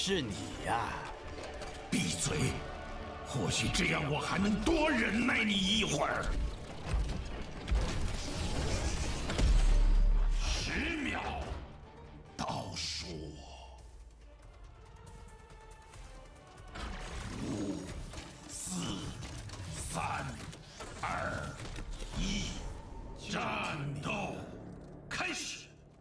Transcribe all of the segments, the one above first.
是你呀！ 闭嘴！或许这样我还能多忍耐你一会儿。10秒，倒数。5、4、3、2、1，战斗开始！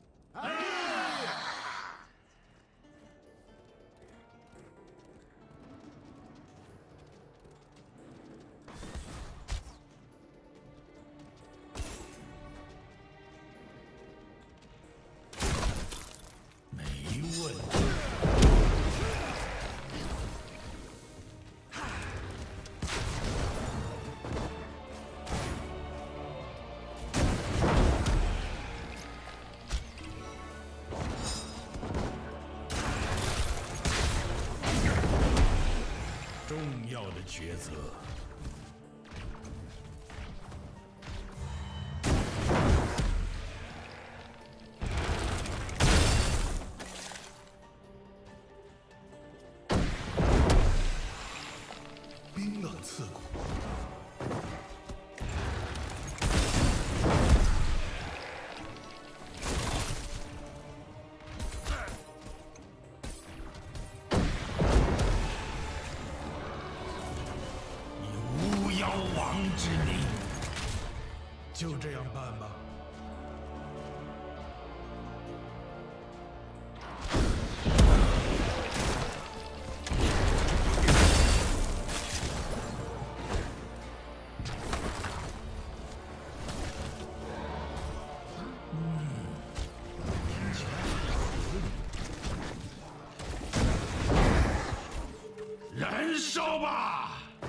重要的抉择。冰冷刺骨。妖王之名，就这样办吧。燃烧吧！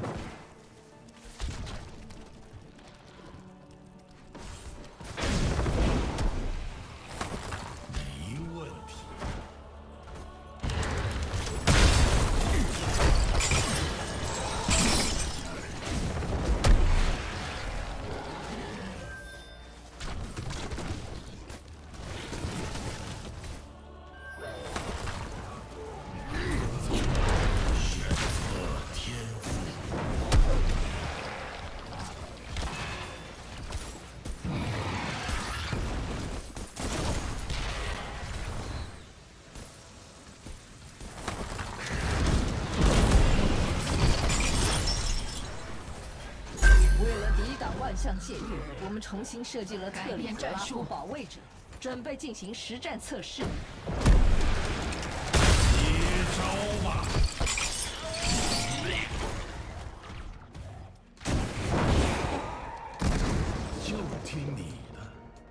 万象界域，我们重新设计了特里格拉夫保卫者，准备进行实战测试。 接招吧！就听你的。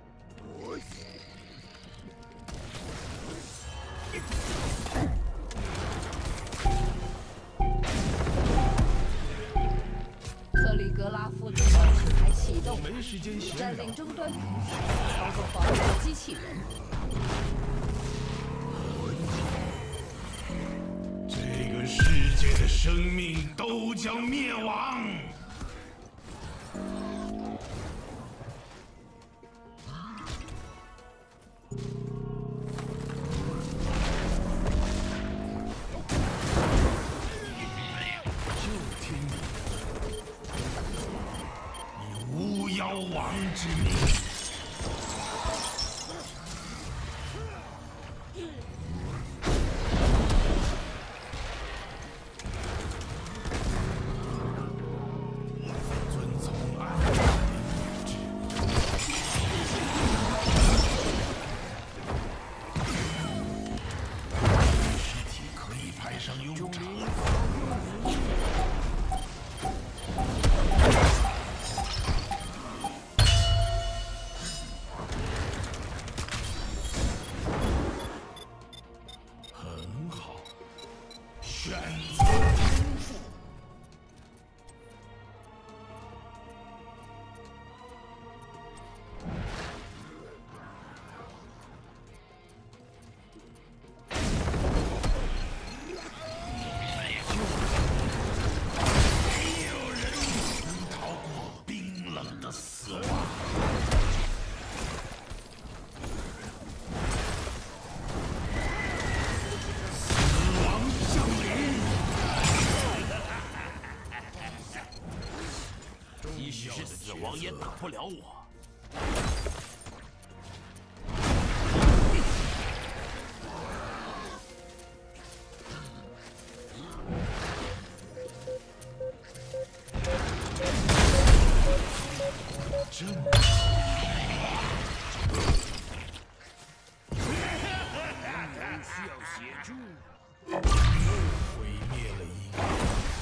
特里格拉夫自动平台启动， 没时间闲占聊。 领终端平台，操作防御机器人。 这个世界的生命都将灭亡。就听你的，以巫妖王之名。 选择天赋。没有人能逃过冰冷的死亡。 死亡王也打不了我。 真。 需要协助， 毁灭了一个。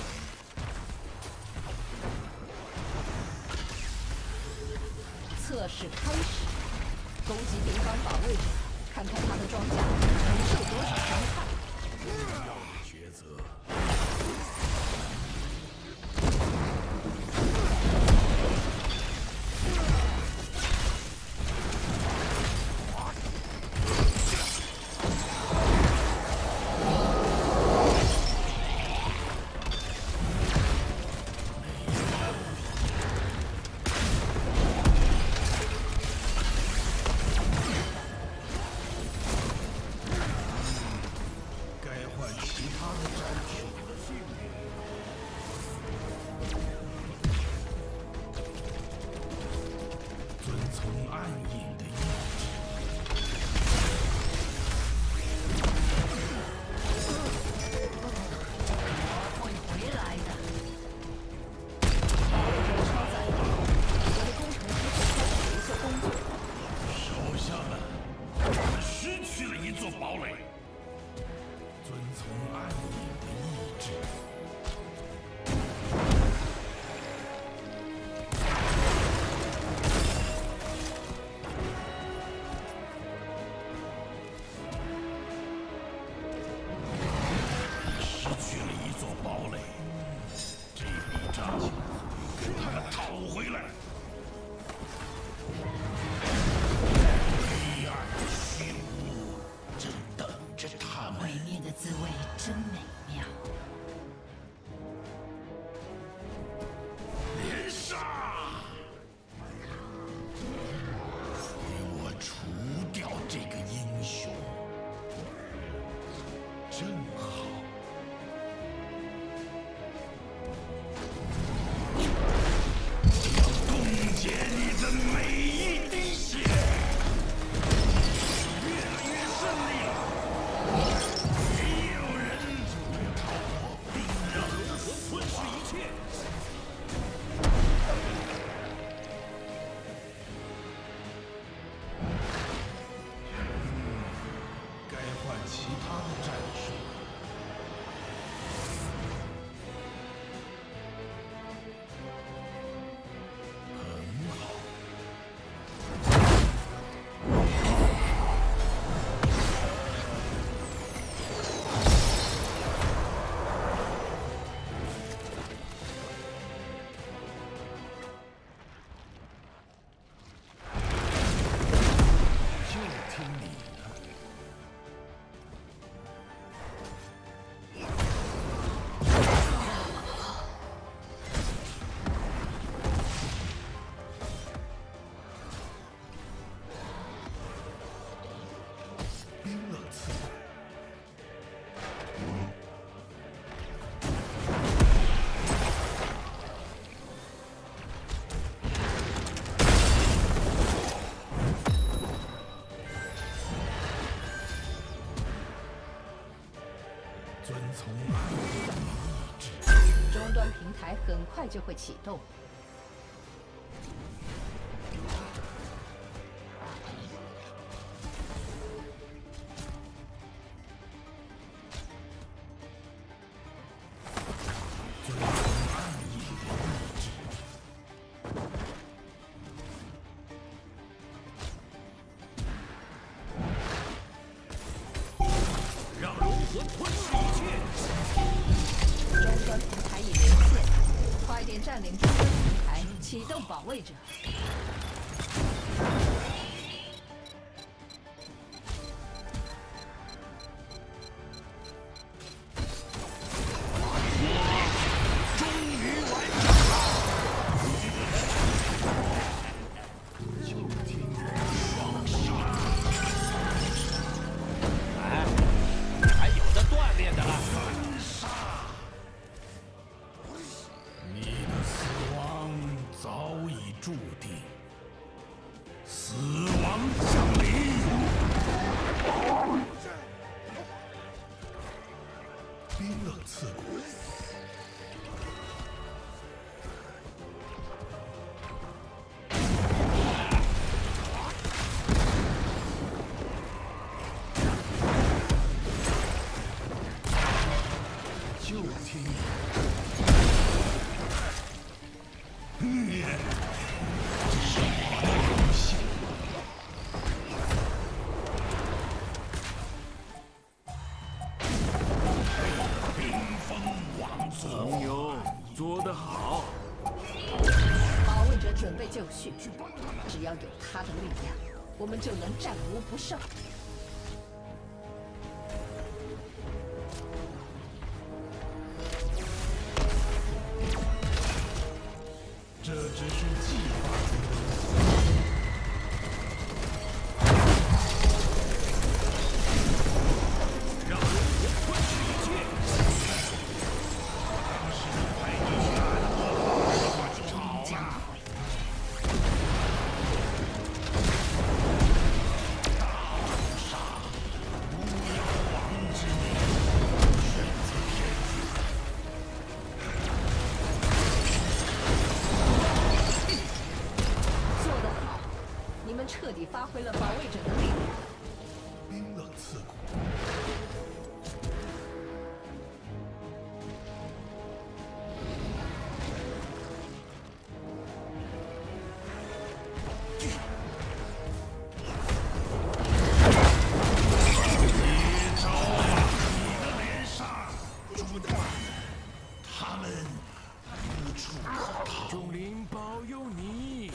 测试开始，攻击敌方保卫者，看看他的装甲承受多少伤害。 抉择。 终端平台很快就会启动。 让融合吞噬一切。 终端平台已连线，快点占领终端平台，启动保卫者。 注冰冷刺骨。就听你。这是我的荣幸。冰封王座。 朋友，做得好。 保卫者准备就绪，只要有他的力量，我们就能战无不胜。 这只是计划中的。 让龙魂吞噬一切。 当时的派地下的我终将毁。大屠杀，巫妖王之命，选择天子。 做得好，你们彻底发挥了保卫者的力量。 冰冷刺骨。接招吧，你的脸上，朱棣，他们无处可逃。 钟灵保佑你。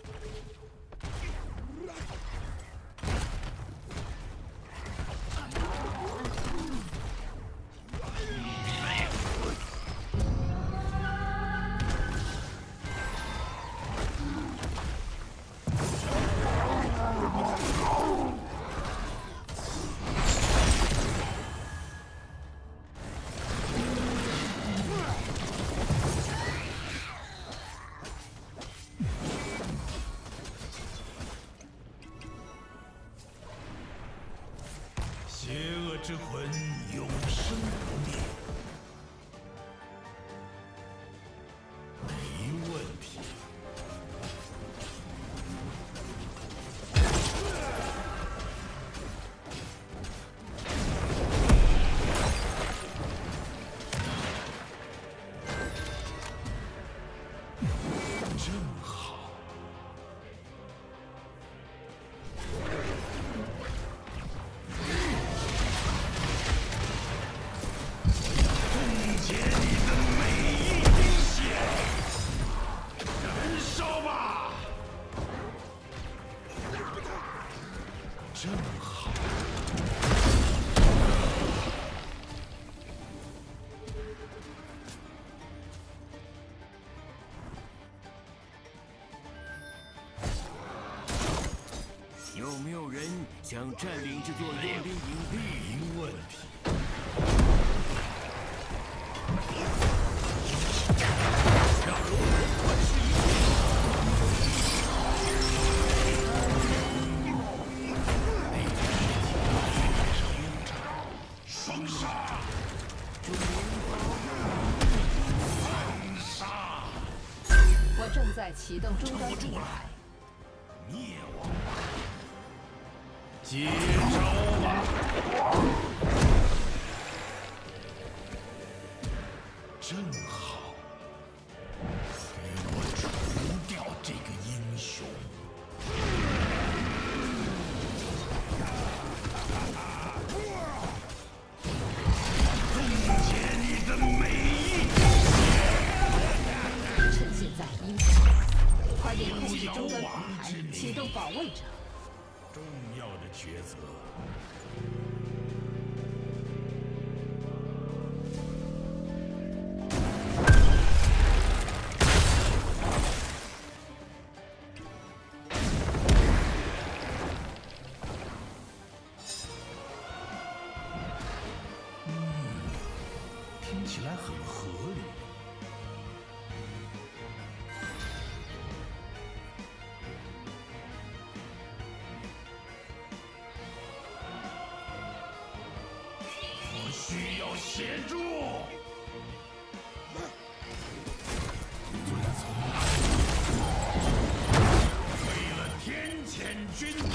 邪恶之魂永生不灭，没问题。正好。冻结你的每一滴血，燃烧吧！正好。 有没有人想占领这座幽灵营地？ 没问题。 让龙魂吞噬一切。 双杀！ 钟灵保佑杀！ 我正在启动终端平台。 灭亡吧！接招吧！正好，给我除掉这个英雄。冻结你的每一滴血！ 趁现在阴险，快点控制终端平台，启动保卫者。 重要的抉择。听起来很合理。我需要协助。为了天谴军团，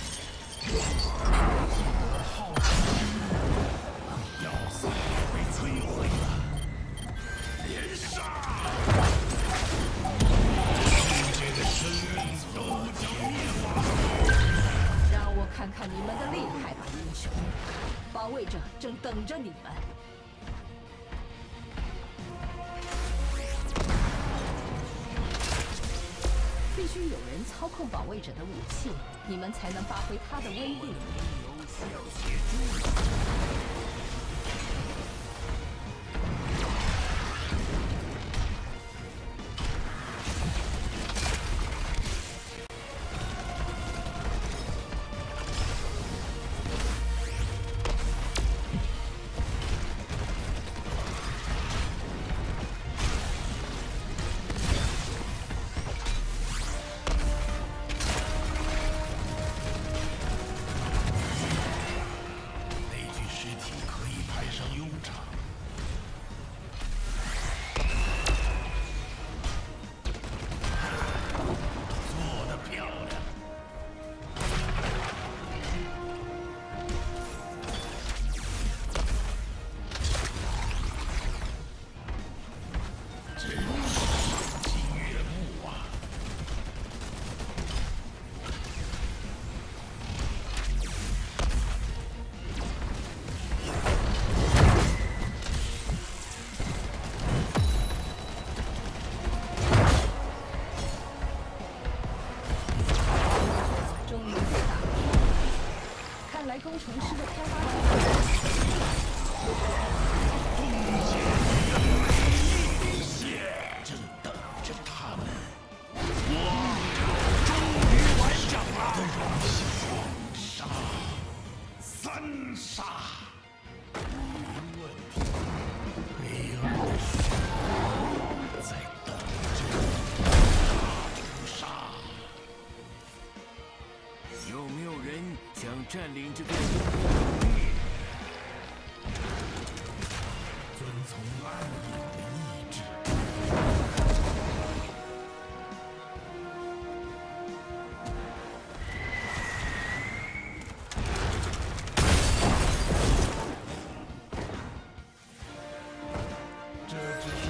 好奇要塞被摧毁了，连杀！世界的生命都将灭亡。 让我看看你们的厉害吧，英雄！保卫者正等着你们。必须有人操控保卫者的武器，你们才能发挥它的威力。 有需要协助。 工程师的开发者。 正等着他们。 我终于完整了。 荣幸杀三杀，没问题。黑暗的漩涡在等着屠杀。 有没有人想占领这座？ 遵从暗影的意志。这只是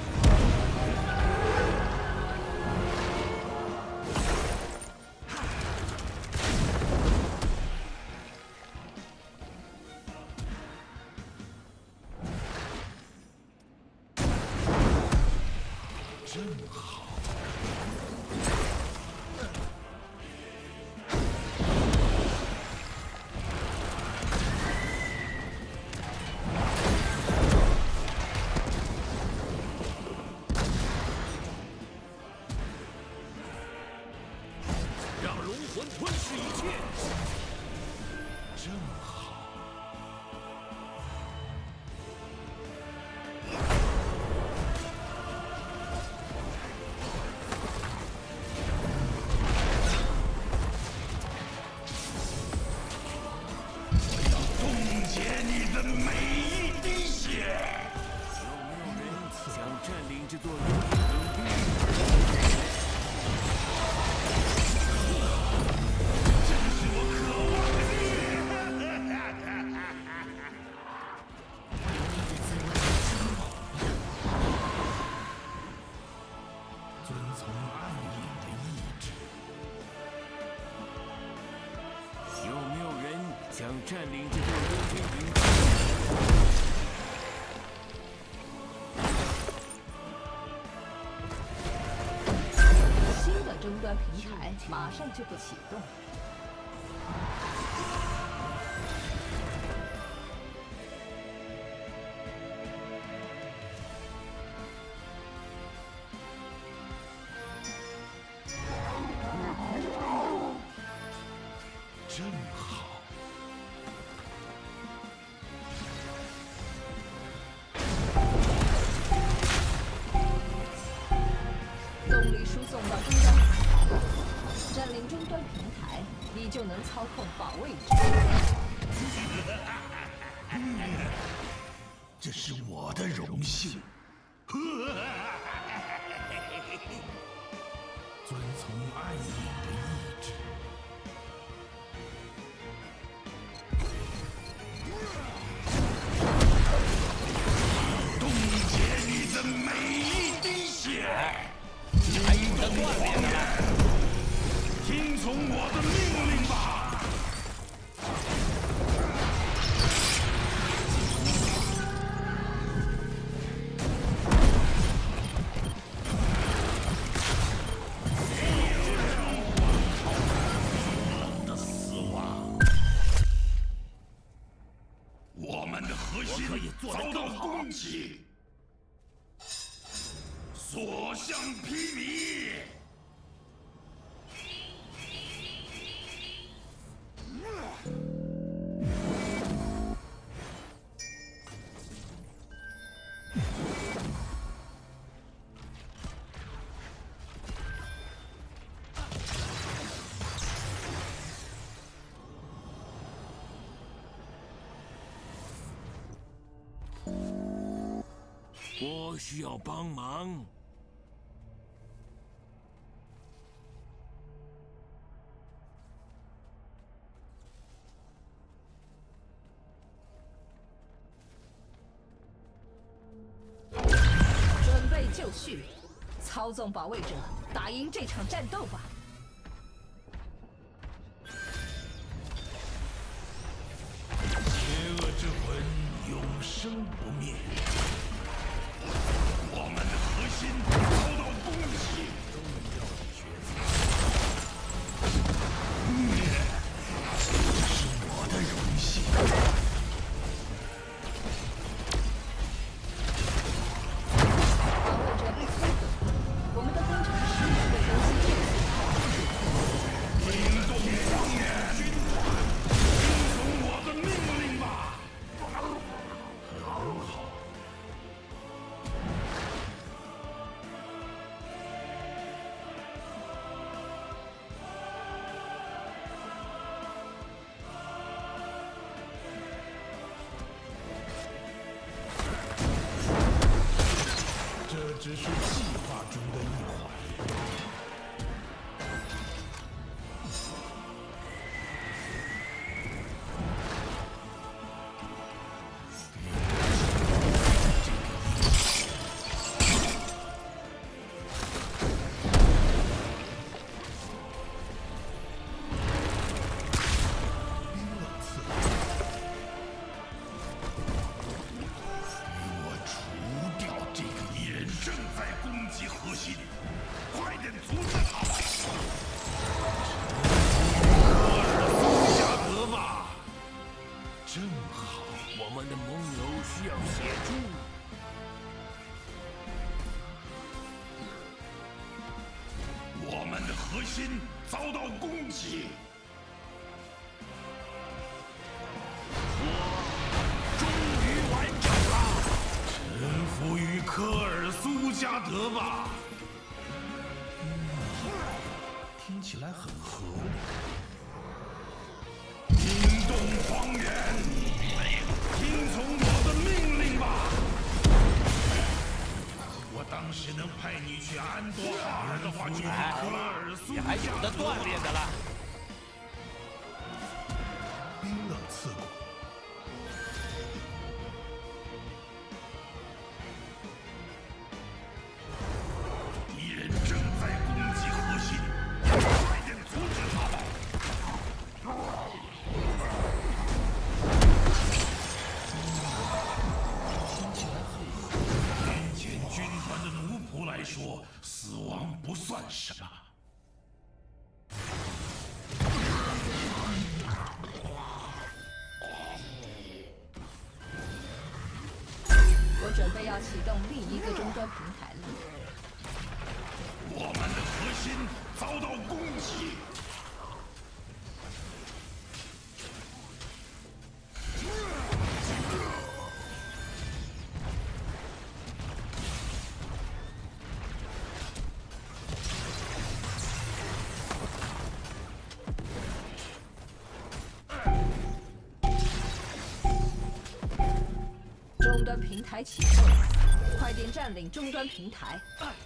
正好。 让龙魂吞噬一切。 正好。我要冻结你的每一滴血。 有没有人想占领这座幽冥地？ 这是我渴望的。遵从暗影的意志。 有没有人想占领这座幽冥地？ 新的终端平台马上就会启动。 正好。 动力输送到终端平台，占领终端平台，你就能操控保卫者。 这是我的荣幸。遵从暗影的意志。冻结你的每一滴血。 还有你的锻炼呢。 听从我的命令吧。 遭到攻击，所向披靡。 我需要帮忙。 准备就绪，操纵保卫者，打赢这场战斗吧！ 邪恶之魂永生不灭。 我们的核心遭到攻击，重要的决策。这是我的荣幸。 保卫者被摧毁，我们的工程师被游戏剧惊动荒野军团，听从我的命令吧。很好。 这只是计划中的一环。正在攻击核心，快点阻止他们！科尔苏加德吧，正好， 我们的盟友需要协助。 我们的核心遭到攻击。 我终于完成了。 臣服于科尔苏加德吧。听起来很合理。惊动荒原，听从我的命令吧。我当时能派你去安多哈尔的话，就是科尔苏加德。 你还有的锻炼的了。 冰冷刺骨。 敌人正在攻击核心，快点阻止他们！听起来很合理。面前军团的奴仆来说，死亡不算什么。 我准备要启动另一个终端平台了。 我们的核心遭到攻击。 终端端平台启动，快点占领终端平台。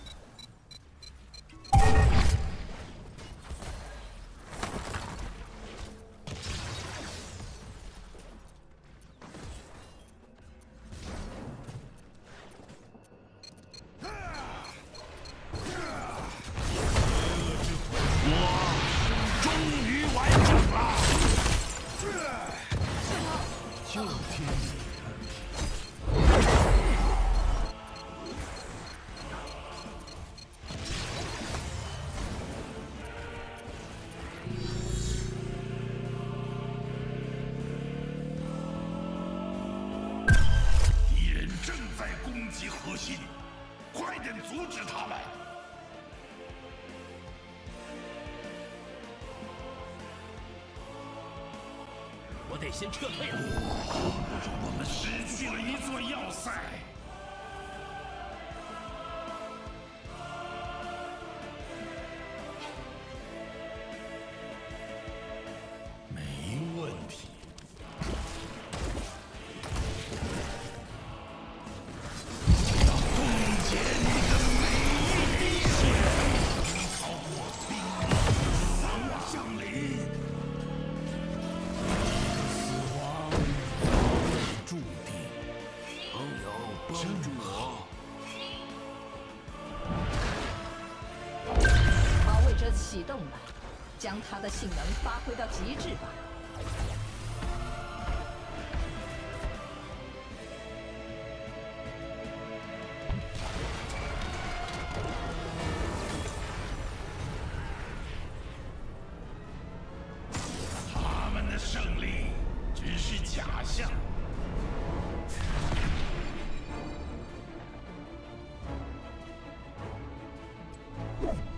核心，快点阻止他们！ 我得先撤退了。 我们失去了一座要塞。没问题。 启动了，将它的性能发挥到极致吧。 他们的胜利只是假象。 you